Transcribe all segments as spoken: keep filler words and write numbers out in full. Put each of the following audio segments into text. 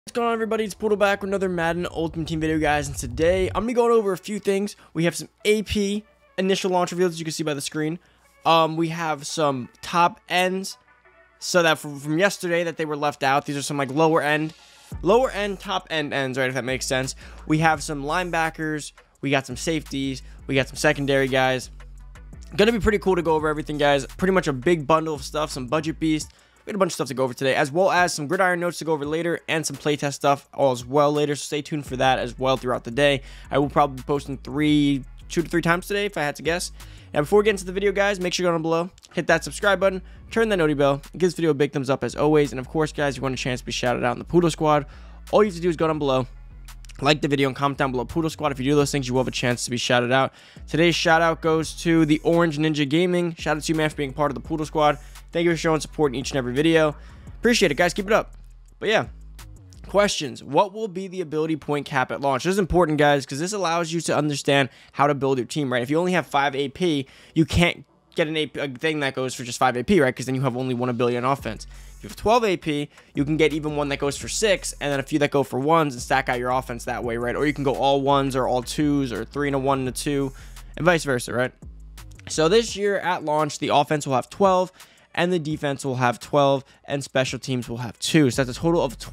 What's going on, everybody? It's Poodle back with another Madden Ultimate Team video, guys, and today I'm gonna be going over a few things. We have some A P initial launch reveals, as you can see by the screen. Um, we have some top ends, so that from, from yesterday that they were left out. These are some like lower end, lower end, top end ends, right? If that makes sense. We have some linebackers, we got some safeties, we got some secondary guys. Gonna be pretty cool to go over everything, guys. Pretty much a big bundle of stuff, some budget beast. We had a bunch of stuff to go over today, as well as some gridiron notes to go over later and some playtest stuff all as well later. So stay tuned for that as well throughout the day. I will probably be posting three, two to three times today if I had to guess. Now, before we get into the video, guys, make sure you go down below, hit that subscribe button, turn that noti bell, give this video a big thumbs up as always. And of course, guys, if you want a chance to be shouted out in the Poodle Squad, all you have to do is go down below, like the video, and comment down below Poodle Squad. If you do those things, you will have a chance to be shouted out. Today's shout out goes to the Orange Ninja Gaming. Shout out to you, man, for being part of the Poodle Squad. Thank you for showing support in each and every video. Appreciate it, guys. Keep it up. But yeah, questions. What will be the ability point cap at launch? This is important, guys, because this allows you to understand how to build your team, right? If you only have five A P, you can't get an A P, a thing that goes for just five A P, right? Because then you have only one ability on offense. If you have twelve A P, you can get even one that goes for six, and then a few that go for ones and stack out your offense that way, right? Or you can go all ones or all twos, or three and a one and a two, and vice versa, right? So this year at launch, the offense will have twelve, and the defense will have twelve, and special teams will have two. So that's a total of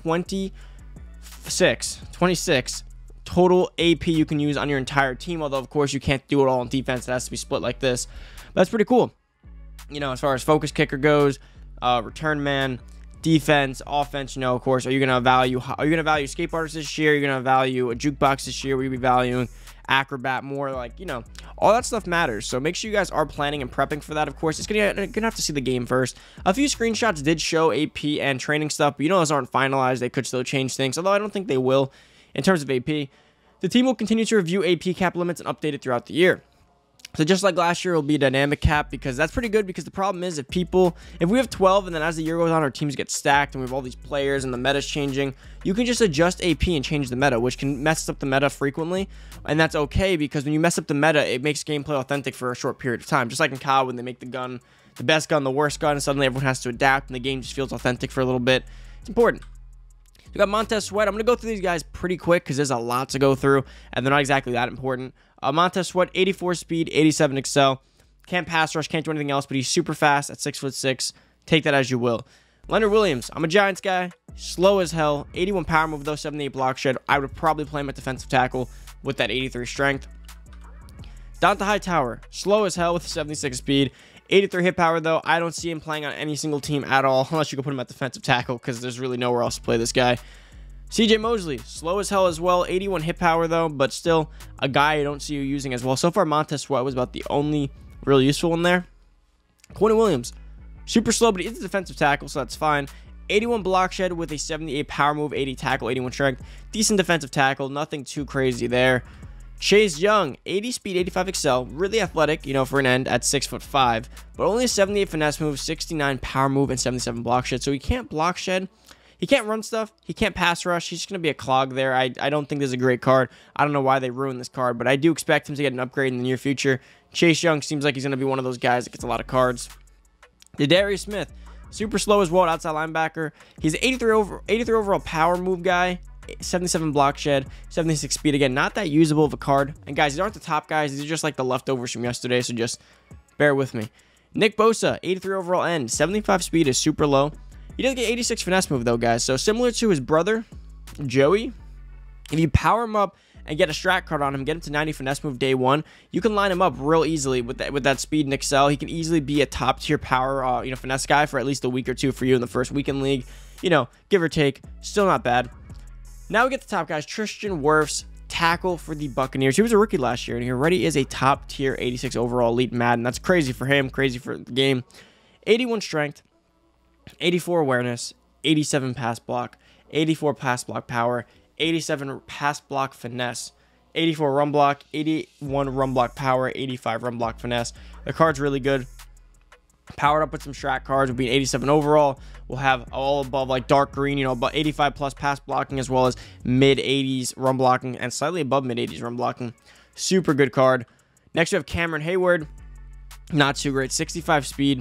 twenty-six, twenty-six total A P you can use on your entire team. Although, of course, you can't do it all on defense. It has to be split like this. But that's pretty cool. You know, as far as focus kicker goes, uh, return man, defense, offense, you know, of course, are you going to value, are you going to value escape artists this year? Are you going to value a jukebox this year? Will you be valuing acrobat more? Like, you know, all that stuff matters. So make sure you guys are planning and prepping for that. Of course, it's gonna, gonna have to see the game first. A few screenshots did show A P and training stuff, but you know, those aren't finalized. They could still change things, although I don't think they will. In terms of A P, the team will continue to review A P cap limits and update it throughout the year. So just like last year, it'll be a dynamic cap, because that's pretty good. Because the problem is, if people, if we have twelve, and then as the year goes on, our teams get stacked, and we have all these players, and the meta's changing, you can just adjust A P and change the meta, which can mess up the meta frequently, and that's okay, because when you mess up the meta, it makes gameplay authentic for a short period of time. Just like in C O D, when they make the gun the best gun, the worst gun, and suddenly everyone has to adapt, and the game just feels authentic for a little bit. It's important. We got Montez Sweat. I'm going to go through these guys pretty quick because there's a lot to go through, and they're not exactly that important. Uh, Montez Sweat, eighty-four speed, eighty-seven excel. Can't pass rush, can't do anything else, but he's super fast at six foot six. Take that as you will. Leonard Williams. I'm a Giants guy. Slow as hell. eighty-one power move, though, seventy-eight block shed. I would probably play him at defensive tackle with that eighty-three strength. Donta Hightower. Slow as hell with seventy-six speed. eighty-three hit power, though. I don't see him playing on any single team at all, unless you can put him at defensive tackle, because there's really nowhere else to play this guy. C J Mosley, slow as hell as well. eighty-one hit power, though, but still a guy I don't see you using as well. So far, Montez Sweat was about the only really useful one there. Quentin Williams, super slow, but he's a defensive tackle, so that's fine. eighty-one block shed with a seventy-eight power move, eighty tackle, eighty-one strength. Decent defensive tackle, nothing too crazy there. Chase Young, eighty speed, eighty-five excel, really athletic, you know, for an end at six foot five, but only a seventy-eight finesse move, sixty-nine power move, and seventy-seven block shed. So he can't block shed. He can't run stuff. He can't pass rush. He's just going to be a clog there. I, I don't think this is a great card. I don't know why they ruined this card, but I do expect him to get an upgrade in the near future. Chase Young seems like he's going to be one of those guys that gets a lot of cards. Darius Smith, super slow as well, outside linebacker. He's eighty-three, over, eighty-three overall power move guy, seventy-seven block shed, seventy-six speed. Again, not that usable of a card. And guys, these aren't the top guys. These are just like the leftovers from yesterday, so just bear with me. Nick Bosa, eighty-three overall end, seventy-five speed is super low. He does get eighty-six finesse move, though, guys. So similar to his brother, Joey, if you power him up and get a strat card on him, get him to ninety finesse move day one, you can line him up real easily with that with that speed and excel. He can easily be a top tier power, uh, you know, finesse guy for at least a week or two for you in the first weekend league. You know, give or take, still not bad. Now we get the top guys. Tristan Wirfs, tackle for the Buccaneers. He was a rookie last year, and he already is a top tier eighty-six overall elite Madden. That's crazy for him, crazy for the game. eighty-one strength, eighty-four awareness, eighty-seven pass block, eighty-four pass block power, eighty-seven pass block finesse, eighty-four run block, eighty-one run block power, eighty-five run block finesse. The card's really good. Powered up with some strat cards, will be an eighty-seven overall. We'll have all above like dark green, you know, about eighty-five plus pass blocking, as well as mid eighties run blocking and slightly above mid eighties run blocking. Super good card. Next we have Cameron Hayward. Not too great. sixty-five speed,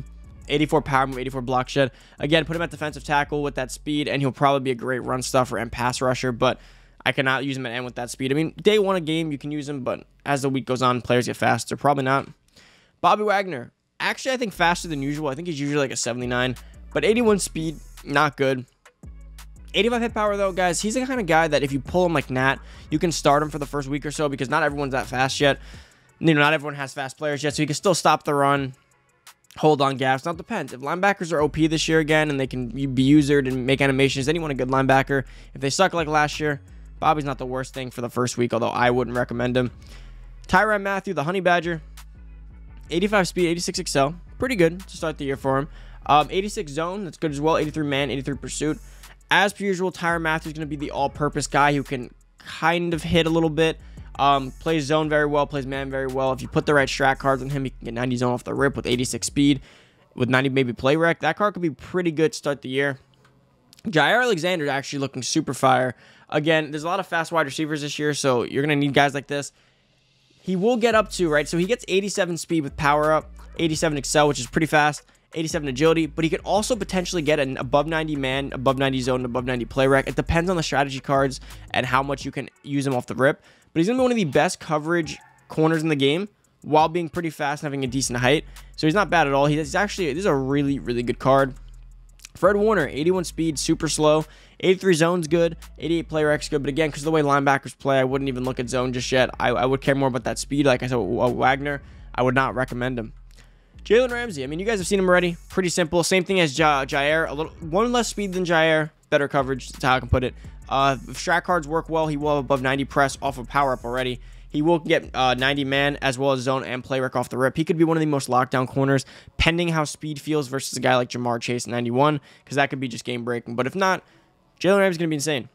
eighty-four power move, eighty-four block shed. Again, put him at defensive tackle with that speed, and he'll probably be a great run stuffer and pass rusher, but I cannot use him at end with that speed. I mean, day one a game, you can use him, but as the week goes on, players get faster. Probably not. Bobby Wagner. Actually, I think faster than usual. I think he's usually like a seventy-nine, but eighty-one speed, not good. eighty-five hit power, though, guys. He's the kind of guy that if you pull him like Nat, you can start him for the first week or so because not everyone's that fast yet. You know, not everyone has fast players yet, so he can still stop the run, hold on gaps. Now, it depends. If linebackers are O P this year again and they can be used and make animations, then you want a good linebacker. If they suck like last year, Bobby's not the worst thing for the first week, although I wouldn't recommend him. Tyrann Mathieu, the Honey Badger. eighty-five speed, eighty-six excel. Pretty good to start the year for him. Um, eighty-six zone, that's good as well. eighty-three man, eighty-three pursuit. As per usual, Tyrann Mathieu is going to be the all-purpose guy who can kind of hit a little bit. Um, plays zone very well, plays man very well. If you put the right strat cards on him, he can get ninety zone off the rip with eighty-six speed. With ninety maybe play rec. That card could be pretty good to start the year. Jaire Alexander is actually looking super fire. Again, there's a lot of fast wide receivers this year, so you're going to need guys like this. He will get up to, right? So he gets eighty-seven speed with power up, eighty-seven excel, which is pretty fast, eighty-seven agility, but he could also potentially get an above ninety man, above ninety zone, above ninety play rec. It depends on the strategy cards and how much you can use him off the rip. But he's going to be one of the best coverage corners in the game while being pretty fast and having a decent height. So he's not bad at all. He's actually, this is a really, really good card. Fred Warner, eighty-one speed, super slow. eighty-three zone's good. eighty-eight play rec's good. But again, because of the way linebackers play, I wouldn't even look at zone just yet. I, I would care more about that speed. Like I said, with Wagner, I would not recommend him. Jalen Ramsey. I mean, you guys have seen him already. Pretty simple. Same thing as ja Jaire. A little, one less speed than Jaire. Better coverage. That's how I can put it. Uh, if strat cards work well, he will have above ninety press off of power up already. He will get uh, ninety man as well as zone and play rec off the rip. He could be one of the most lockdown corners, pending how speed feels versus a guy like Jamar Chase ninety-one, because that could be just game breaking. But if not, Jalen Ramsey's going to be insane.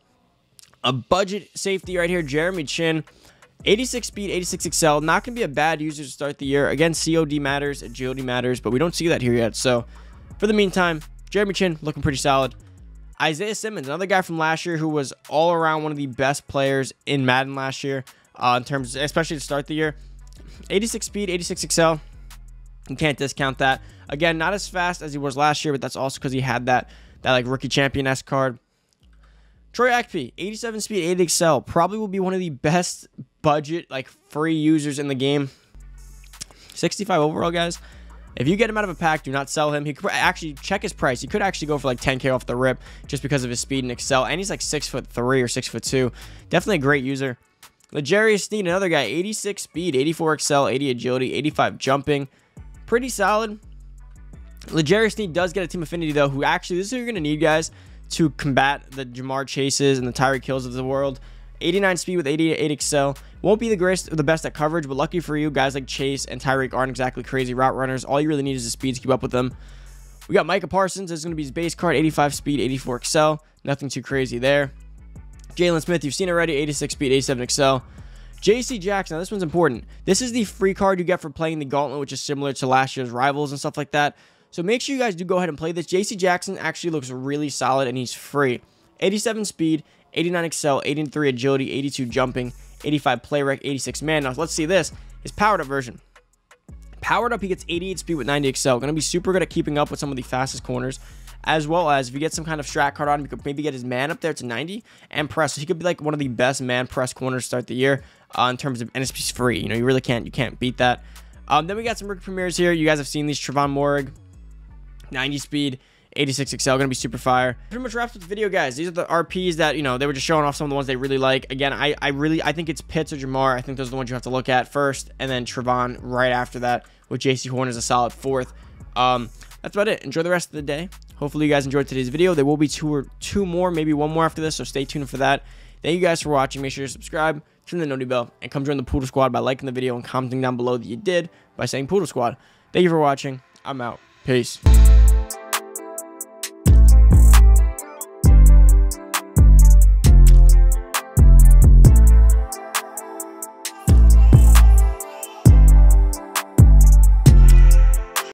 A budget safety right here, Jeremy Chinn. eighty-six speed, eighty-six excel. Not going to be a bad user to start the year. Again, C O D matters, agility matters, but we don't see that here yet. So for the meantime, Jeremy Chinn looking pretty solid. Isaiah Simmons, another guy from last year who was all around one of the best players in Madden last year. Uh, in terms, especially to start the year, eighty-six speed, eighty-six excel. You can't discount that. Again, not as fast as he was last year, but that's also because he had that that like rookie champion-esque card. Troy Aikpi, eighty-seven speed, eighty excel, probably will be one of the best budget like free users in the game. sixty-five overall, guys. If you get him out of a pack, do not sell him. He could actually check his price. He could actually go for like ten K off the rip just because of his speed and excel, and he's like six foot three or six foot two. Definitely a great user. L'Jarius Sneed, another guy, eighty-six speed, eighty-four excel, eighty agility, eighty-five jumping. Pretty solid. L'Jarius Sneed does get a team affinity, though, who actually, this is who you're going to need, guys, to combat the Jamar Chases and the Tyreek Hills of the world. eighty-nine speed with eighty-eight excel. Won't be the greatest, the best at coverage, but lucky for you, guys like Chase and Tyreek aren't exactly crazy route runners. All you really need is the speed to keep up with them. We got Micah Parsons. This is going to be his base card, eighty-five speed, eighty-four excel. Nothing too crazy there. Jalen Smith, you've seen already, eighty-six speed, eighty-seven excel. J C Jackson, now this one's important. This is the free card you get for playing the Gauntlet, which is similar to last year's Rivals and stuff like that. So make sure you guys do go ahead and play this. J C Jackson actually looks really solid, and he's free. eighty-seven speed, eighty-nine excel, eighty-three agility, eighty-two jumping, eighty-five play rec, eighty-six man. Now let's see this. His powered up version. Powered up, he gets eighty-eight speed with ninety excel. Going to be super good at keeping up with some of the fastest corners. As well as if you get some kind of strat card on him, you could maybe get his man up there to ninety and press. So he could be like one of the best man press corners to start the year uh, in terms of, and it's free. You know, you really can't, you can't beat that. Um, then we got some rookie premieres here. You guys have seen these. Trevon Moehrig, ninety speed, eighty-six excel, gonna be super fire. Pretty much wraps up the video, guys. These are the R Ps that, you know, they were just showing off some of the ones they really like. Again, I, I really, I think it's Pitts or Jamar. I think those are the ones you have to look at first, and then Trevon right after that, with J C Horn as a solid fourth. Um, that's about it. Enjoy the rest of the day. Hopefully you guys enjoyed today's video. There will be two or two more, maybe one more after this, so stay tuned for that. Thank you guys for watching. Make sure to subscribe, turn the noti bell, and come join the Poodle Squad by liking the video and commenting down below that you did by saying Poodle Squad. Thank you for watching. I'm out. Peace.